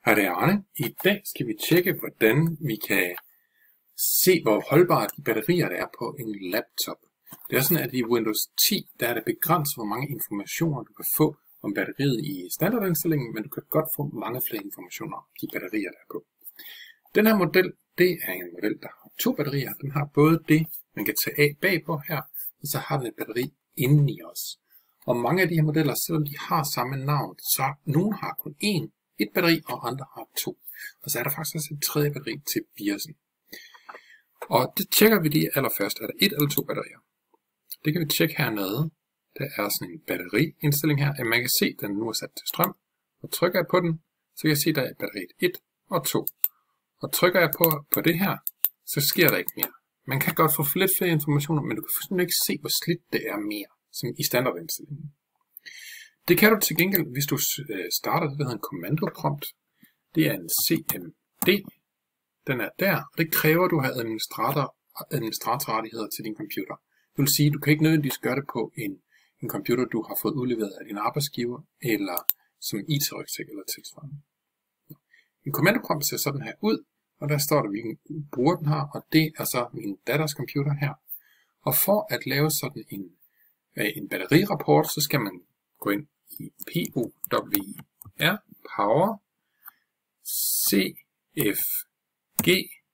Hej, det er Arne. I dag skal vi tjekke, hvordan vi kan se, hvor holdbare de batterier der er på en laptop. Det er sådan, at i Windows 10, der er det begrænset, hvor mange informationer du kan få om batteriet i standardindstillingen, men du kan godt få mange flere informationer om de batterier, der er på. Den her model, det er en model, der har to batterier. Den har både det, man kan tage af bagpå her, og så har den et batteri indeni os. Og mange af de her modeller, selvom de har samme navn, så nogle har kun et batteri, og andre har to. Og så er der faktisk også et tredje batteri til BIOS'en. Og det tjekker vi lige allerførst. Er der et eller to batterier? Det kan vi tjekke hernede. Der er sådan en batteriindstilling her, at man kan se, at den nu er sat til strøm. Og trykker jeg på den, så kan jeg se, at der er batteriet 1 og 2. Og trykker jeg på det her, så sker der ikke mere. Man kan godt få lidt flere informationer, men du kan simpelthen ikke se, hvor slidt det er mere, som i standardindstillingen. Det kan du til gengæld, hvis du starter det, der hedder en kommandoprompt. Det er en CMD. Den er der, og det kræver, at du har administratorrettigheder til din computer. Det vil sige, at du kan ikke nødvendigvis gøre det på en computer, du har fået udleveret af din arbejdsgiver, eller som IT-rygsæk eller tilsvarende. En kommandoprompt ser sådan her ud, og der står der, hvilken bruger den har, og det er så min datters computer her. Og for at lave sådan en batterirapport, så skal man gå ind i POWR, Power, CFG,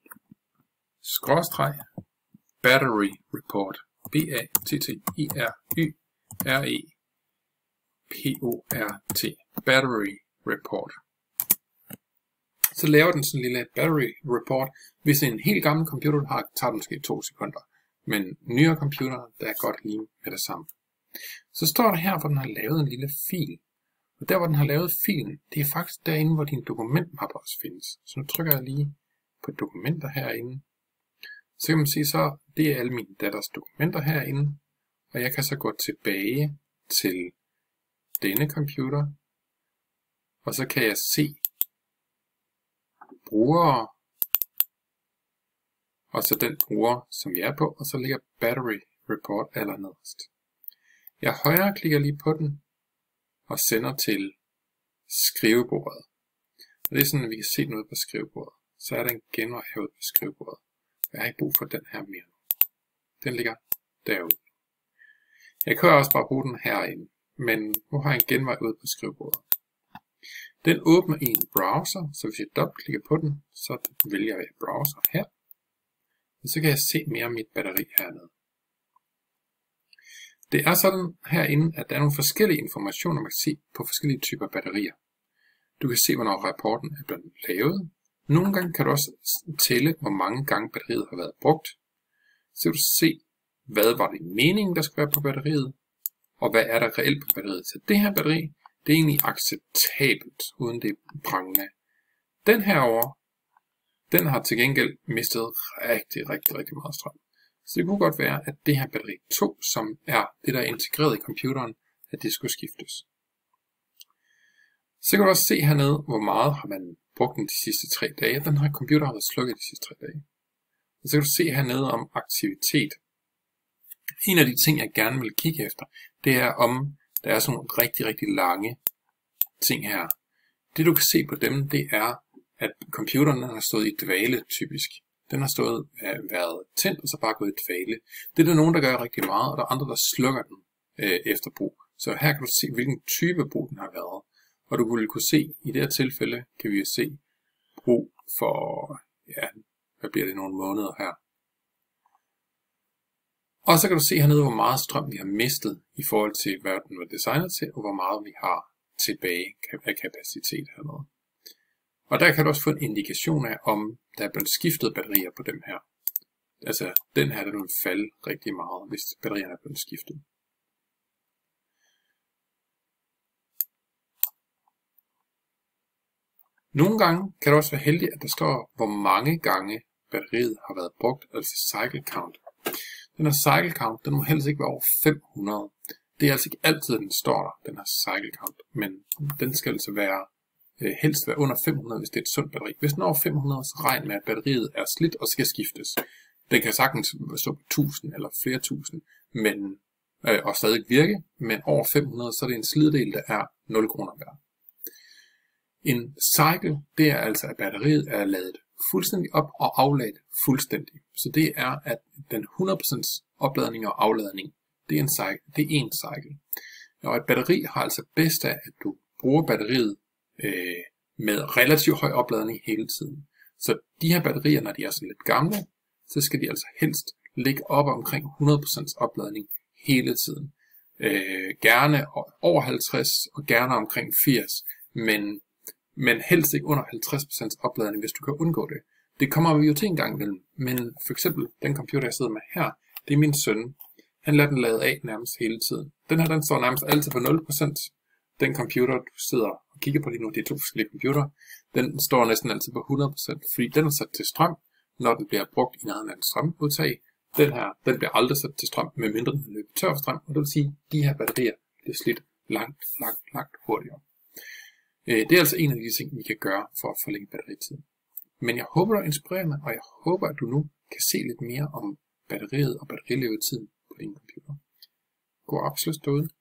Battery Report, BATTERYREPORT, Battery Report. Så laver den sådan en lille battery report. Hvis en helt gammel computer har, tager den måske 2 sekunder. Men nyere computer, der er godt lige med det samme. Så står der her, hvor den har lavet en lille fil. Og der, hvor den har lavet filen, det er faktisk derinde, hvor din dokumentmappe også findes. Så nu trykker jeg lige på dokumenter herinde. Så kan man sige, så det er alle mine datters dokumenter herinde. Og jeg kan så gå tilbage til denne computer. Og så kan jeg se brugere. Og så den bruger, som vi er på. Og så ligger Battery Report allernederst. Jeg højre klikker lige på den og sender til skrivebordet. Og det er sådan, at vi kan se noget på skrivebordet. Så er der en genvej herude på skrivebordet. Jeg har ikke brug for den her mere. Den ligger derude. Jeg kan også bare bruge den herinde, men nu har jeg en genvej ude på skrivebordet. Den åbner i en browser, så hvis jeg dobbeltklikker på den, så vælger jeg browser her. Og så kan jeg se mere af mit batteri hernede. Det er sådan herinde, at der er nogle forskellige informationer, man kan se på forskellige typer batterier. Du kan se, hvornår rapporten er blevet lavet. Nogle gange kan du også tælle, hvor mange gange batteriet har været brugt. Så kan du se, hvad var det meningen, der skulle være på batteriet, og hvad er der reelt på batteriet. Så det her batteri, det er egentlig acceptabelt, uden det er prangende. Den herovre, den har til gengæld mistet rigtig meget strøm. Så det kunne godt være, at det her batteri 2, som er det, der er integreret i computeren, at det skulle skiftes. Så kan du også se hernede, hvor meget har man brugt den de sidste 3 dage. Den her computer har været slukket de sidste 3 dage. Og så kan du se hernede om aktivitet. En af de ting, jeg gerne vil kigge efter, det er om der er sådan nogle rigtig lange ting her. Det du kan se på dem, det er, at computeren har stået i dvale typisk. Den har været tændt og så bare gået i dvale. Det er der nogen, der gør rigtig meget, og der er andre, der slukker den efter brug. Så her kan du se, hvilken type brug den har været. Og du vil kunne se, i det her tilfælde, kan vi se brug for, ja, hvad bliver det, nogle måneder her. Og så kan du se hernede, hvor meget strøm vi har mistet i forhold til, hvad den var designet til, og hvor meget vi har tilbage af kapacitet hernede. Og der kan du også få en indikation af, om der er blevet skiftet batterier på dem her. Altså, den her, der vil falde rigtig meget, hvis batterierne er blevet skiftet. Nogle gange kan det også være heldigt, at der står, hvor mange gange batteriet har været brugt, altså cycle count. Den her cycle count, den må helst ikke være over 500. Det er altså ikke altid, den står der, den her cycle count, men den skal altså helst være under 500, hvis det er et sundt batteri. Hvis den er over 500, så regn med, at batteriet er slidt og skal skiftes. Den kan sagtens stå på 1000 eller flere tusind, og stadig virke, men over 500, så er det en sliddel, der er 0 kroner værd. En cycle, det er altså, at batteriet er ladet fuldstændig op og afladet fuldstændig. Så det er, at den 100% opladning og afladning, det er en cycle. Og et batteri har altså bedst af, at du bruger batteriet med relativt høj opladning hele tiden. Så de her batterier, når de er så lidt gamle, så skal de altså helst ligge op omkring 100% opladning hele tiden. Gerne over 50 og gerne omkring 80, men helst ikke under 50% opladning, hvis du kan undgå det. Det kommer vi jo til en gang imellem, men for eksempel den computer, jeg sidder med her, det er min søn. Han lader den lade af nærmest hele tiden. Den her, den står nærmest altid på 0%. Den computer, du sidder og kigger på lige nu, det er 2 forskellige computer, den står næsten altid på 100%, fordi den er sat til strøm, når den bliver brugt i nærheden af en strømudtag. Den her, den bliver aldrig sat til strøm, medmindre den løber tør for strøm, og det vil sige, at de her batterier bliver slidt langt hurtigere. Det er altså en af de ting, vi kan gøre for at forlænge batteritiden. Men jeg håber, du er inspirerende, og jeg håber, at du nu kan se lidt mere om batteriet og batterilevetiden på din computer. God opsløs derude.